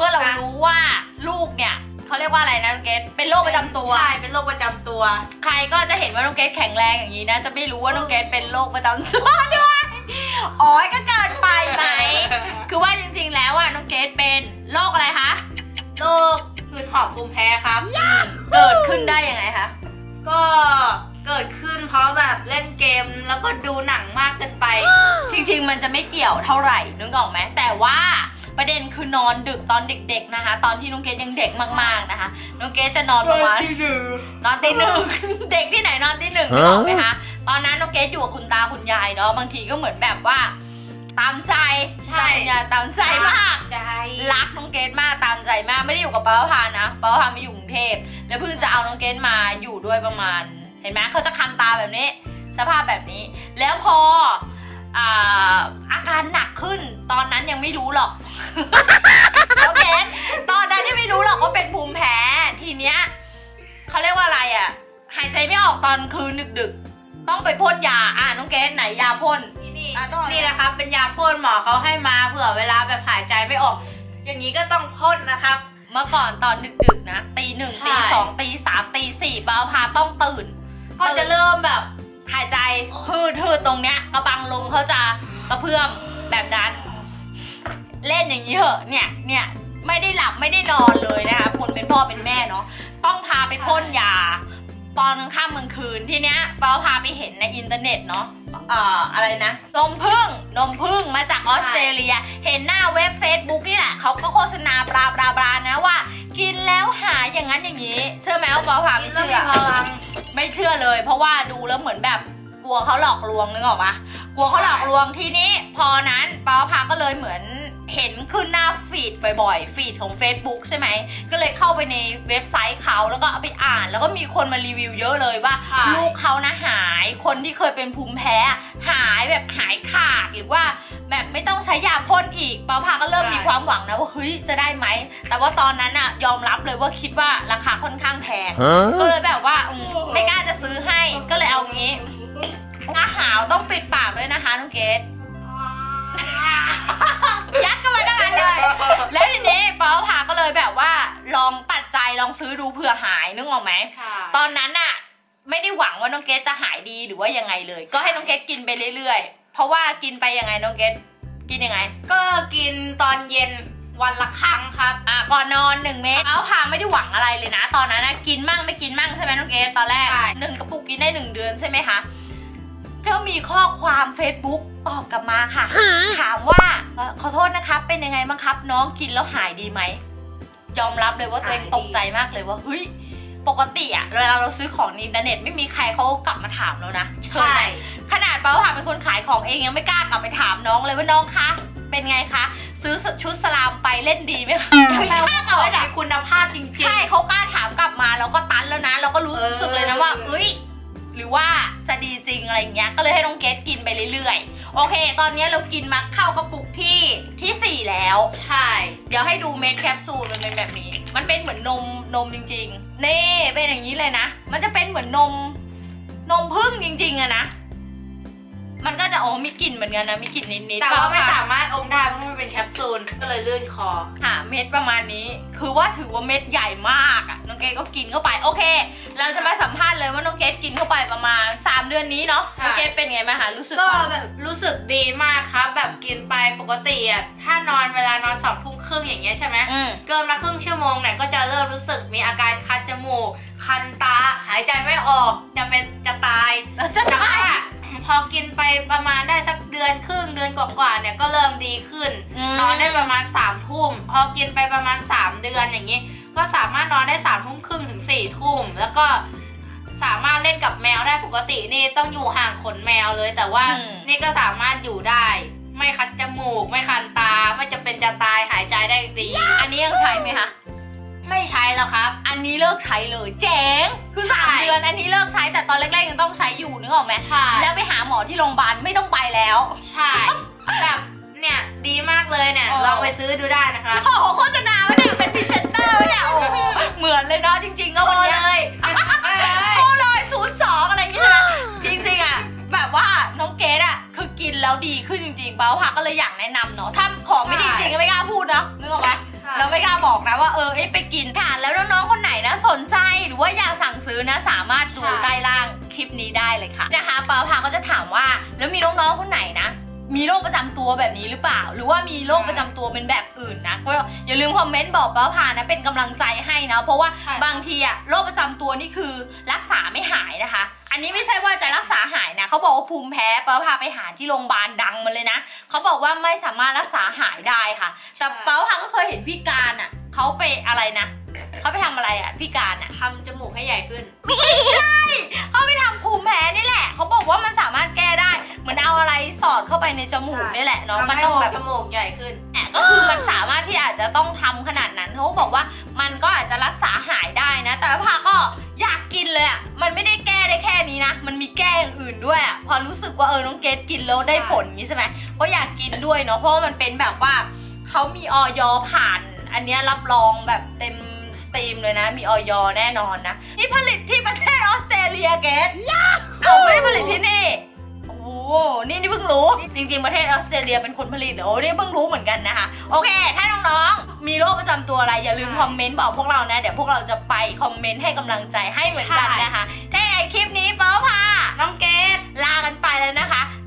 พื่อเรารู้ว่าลูกเนี่ยเขาเรียกว่าอะไรนะน้องเกดเป็นโรคประจำตัวใช่เป็นโรคประจำตัวใครก็จะเห็นว่าน้องเกดแข็งแรงอย่างนี้นะจะไม่รู้ว่าน้องเกดเป็นโรคประจำตัวด้วยอ๋อก็เกินไปไหมคือว่าจริงๆแล้วน้องเกดเป็นโรคอะไรคะโรคหืดหอบภูมิแพ้ครับเกิดขึ้นได้ยังไงคะก็เกิดขึ้นเพราะแบบเล่นเกมแล้วก็ดูหนังมากเกินไปจริงๆมันจะไม่เกี่ยวเท่าไหร่นึกออกไหมแต่ว่าประเด็นคือนอนดึกตอนเด็กๆนะคะตอนที่น้องเกดยังเด็กมากๆนะคะน้องเกดจะนอนประมาณนอนตีหนึ่งเด็กที่ไหนนอนตีหนึ่งนึกออกไหมคะตอนนั้นน้องเกดอยู่กับคุณตาคุณยายเนาะบางทีก็เหมือนแบบว่าตามใจตามยายตามใจมากรักน้องเกดมากตามใจมากไม่ได้อยู่กับป้าพานะป้าพามาอยู่กรุงเทพแล้วเพิ่งจะเอาน้องเกดมาอยู่ด้วยประมาณเห็นไหมเขาจะคันตาแบบนี้สภาพแบบนี้แล้วพออาการหนักขึ้นตอนนั้นยังไม่รู้หรอกโอเคตอนนั้นยังไม่รู้หรอกว่าเป็นภูมิแพ้ทีเนี้ยเขาเรียกว่าอะไรอ่ะหายใจไม่ออกตอนคืนดึกๆต้องไปพ่นยาน้องเกดไหนยาพ่นนี่นะครับเป็นยาพ่นหมอเขาให้มาเผื่อเวลาแบบหายใจไม่ออกอย่างนี้ก็ต้องพ่นนะครับเมื่อก่อนตอนดึกๆนะตีหนึ่งตีสองตีสามตีสี่ป้าพาต้องตื่นก็จะเริ่มแบบหายใจฮืดตรงเนี้ยกระบังลมเขาจะกระเพื่อมแบบนั้นเล่นอย่างนี้เหอะเนี่ยไม่ได้หลับไม่ได้นอนเลยนะคะคนเป็นพ่อเป็นแม่เนาะต้องพาไปพ่นยาตอนกลางค่ำกลางคืนทีเนี้ยป้าพาไปเห็นในอินเทอร์เน็ตเนาะอะไรนะนมผึ้งมาจากออสเตรเลียเห็นหน้าเว็บ Facebook นี่แหละเขาก็โฆษณาบลานะว่ากินแล้วหายอย่างนั้นอย่างนี้เชื่อไหมว่าป้าพาไม่เชื่อไม่เชื่อเลยเพราะว่าดูแล้วเหมือนแบบกลัวเขาหลอกลวงนึกออกปะกลัวเขาหลอกลวงทีนี้พอนั้นป้าพาก็เลยเหมือนเห็นขึ้นหน้าฟีดบ่อยๆฟีดของ Facebook ใช่ไหมก็เลยเข้าไปในเว็บไซต์เขาแล้วก็เอาไปอ่านแล้วก็มีคนมารีวิวเยอะเลยว่าลูกเขานะหายคนที่เคยเป็นภูมิแพ้หายแบบหายขาดหรือว่าแบบไม่ต้องใช้ยาพ่นอีกป้าพาก็เริ่มมีความหวังนะว่าเฮ้ยจะได้ไหมแต่ว่าตอนนั้นอะยอมรับเลยว่าคิดว่าราคาค่อนข้างแพงก็เลยแบบว่าไม่กล้าจะซื้อให้ก็เลยเอางี้ถ้าหาวต้องปิดปากด้วยนะคะน้องเกดยัดเข้ามาได้เลยแล้วทีนี้ป้าพาก็เลยแบบว่าลองตัดใจลองซื้อดูเผื่อหายนึกออกไหมตอนนั้นน่ะไม่ได้หวังว่าน้องเกดจะหายดีหรือว่ายังไงเลยก็ให้น้องเกดกินไปเรื่อยๆเพราะว่ากินไปยังไงน้องเกดกินยังไงก็กินตอนเย็นวันละครั้งครับก่อนนอน1 เม็ดป้าพาไม่ได้หวังอะไรเลยนะตอนนั้นนะกินมั่งไม่กินมั่งใช่ไหมน้องเกดตอนแรก1 กระปุกกินได้1 เดือนใช่ไหมคะก็มีข้อความ Facebook ตอบกลับมาค่ะถามว่าขอโทษนะครับเป็นยังไงบ้างครับน้องกินแล้วหายดีไหมยอมรับเลยว่าตัวเองตกใจมากเลยว่าเฮ้ยปกติอะเวลาเราซื้อของในอินเทอร์เน็ตไม่มีใครเขากลับมาถามเรานะใช่ขนาดป้าผ่าเป็นคนขายของเองยังไม่กล้ากลับไปถามน้องเลยว่าน้องคะเป็นไงคะซื้อชุดสลามไปเล่นดีไหมคะไม่กล้าตอบมีคุณภาพจริงๆใช่เขากล้าถามกลับมาเราก็ตันแล้วนะเราก็รู้สึกเลยนะว่าเฮ้ยหรือว่าจะดีจริงอะไรเงี้ยก็เลยให้น้องเกดกินไปเรื่อยๆโอเคตอนนี้เรากินมาเข้ากระปุกที่4แล้วใช่เดี๋ยวให้ดูเม็ดแคปซูลมันเป็นแบบนี้มันเป็นเหมือนนมจริงๆนี่เป็นอย่างนี้เลยนะมันจะเป็นเหมือนนมผึ้งจริงๆอะนะมันก็จะมีกลิ่นเหมือนกันนะมีกลิ่นนิดๆแต่ว่าไม่สามารถอมได้เพราะมันเป็นแคปซูลก็เลยลื่นคอเม็ดประมาณนี้คือว่าถือว่าเม็ดใหญ่มากอะน้องเกดก็กินเข้าไปโอเคเราจะมาสัมภาษณ์เลยว่าน้องเกดกินเข้าไปประมาณ3 เดือนนี้เนาะน้องเกดเป็นไงไหมคะรู้สึกก็แบบรู้สึกดีมากครับแบบกินไปปกติอะถ้านอนเวลานอน2 ทุ่มครึ่งอย่างเงี้ยใช่ไหมเกินมาครึ่งชั่วโมงเนี่ยก็จะเริ่มรู้สึกมีอาการคันจมูกคันตาหายใจไม่ออกจะตายพอกินไปประมาณได้สักเดือนครึ่งเดือนกว่าๆเนี่ยก็เริ่มดีขึ้นนอนได้ประมาณ3 ทุ่มพอกินไปประมาณ3 เดือนอย่างนี้ก็สามารถนอนได้3 ทุ่มครึ่งถึง4 ทุ่มแล้วก็สามารถเล่นกับแมวได้ปกตินี่ต้องอยู่ห่างขนแมวเลยแต่ว่านี่ก็สามารถอยู่ได้ไม่คันจมูกไม่คันตาไม่จะเป็นจะตายหายใจได้ดีอันนี้ยังใช้ไหมคะไม่ใช้แล้วครับอันนี้เลิกใช้เลยเจ๋งคือ3 เดือนอันนี้เลิกใช้แต่ตอนแรกๆยังต้องใช้อยู่นึกออกไหมแล้วไปหาหมอที่โรงพยาบาลไม่ต้องไปแล้วใช่แบบเนี่ยดีมากเลยเนี่ยลองไปซื้อดูได้นะคะโอ้โหโฆษณาไม่ได้เป็นพรีเซนเตอร์ไม่ได้โอ้เหมือนเลยเนาะจริงๆก็วันนี้เลยโอ้เลย02อะไรอย่างเงี้ยจริงๆอ่ะแบบว่าน้องเกดอ่ะคือกินแล้วดีขึ้นจริงๆเบ้าพักก็เลยอยากแนะนำเนาะถ้าของไม่ดีจริงก็ไม่กล้าพูดนะนึกออกไหมเราไม่กล้าบอกนะว่าไปกินค่ะแล้วน้องๆคนไหนนะสนใจหรือว่าอยากสั่งซื้อนะสามารถดูใต้ล่างคลิปนี้ได้เลยค่ะนะคะปาพาก็จะถามว่าแล้วมีน้องๆคนไหนนะมีโรคประจำตัวแบบนี้หรือเปล่าหรือว่ามีโรคประจำตัวเป็นแบบอื่นนะก็อย่าลืมคอมเมนต์บอกป้าพานะเป็นกำลังใจให้นะเพราะว่าบางทีอะโรคประจำตัวนี่คือรักษาไม่หายนะคะอันนี้ไม่ใช่ว่าจะรักษาหายนะเขาบอกว่าภูมิแพ้ป้าพาไปหาที่โรงพยาบาลดังมาเลยนะเขาบอกว่าไม่สามารถรักษาหายได้ค่ะแต่ป้าพาก็เคยเห็นพี่การอะเขาไปอะไรนะเขาไปทำอะไรอะพี่การอะทำจมูกให้ใหญ่ขึ้นไม่ใช่เขาไปทำภูมิแพ้นี่แหละเขาบอกว่ามันสามารถแก้ได้เหมือนเอาอะไรสอดเข้าไปในจมูกนี่แหละเนาะมันต้องแบบจมูกใหญ่ขึ้นก็คือมันสามารถที่อาจจะต้องทำขนาดนั้นเขาบอกว่ามันก็อาจจะรักษาหายได้นะแต่พาก็อยากกินเลยอ่ะมันไม่ได้แก้ได้แค่นี้นะมันมีแก้อย่างอื่นด้วยอ่ะพอรู้สึกว่าน้องเกดกินแล้วได้ผลนี้ใช่ไหมก็อยากกินด้วยเนาะเพราะว่ามันเป็นแบบว่าเขามีออยผ่านอันนี้รับรองแบบเต็มสตรีมเลยนะมีออยแน่นอนนะนี่ผลิตที่ประเทศออสเตรเลียเกดเอาไม่ได้ผลิตที่นี่โอ้นี่เพิ่งรู้จริงๆประเทศออสเตรเลียเป็นคนผลิตนี่เพิ่งรู้เหมือนกันนะคะโอเคถ้าน้องๆมีโรคประจำตัวอะไรอย่าลืมคอมเมนต์บอกพวกเรานะเดี๋ยวพวกเราจะไปคอมเมนต์ให้กำลังใจให้เหมือนกันนะคะถ้าในคลิปนี้ป้าพาน้องเกดลากันไปแล้วนะคะ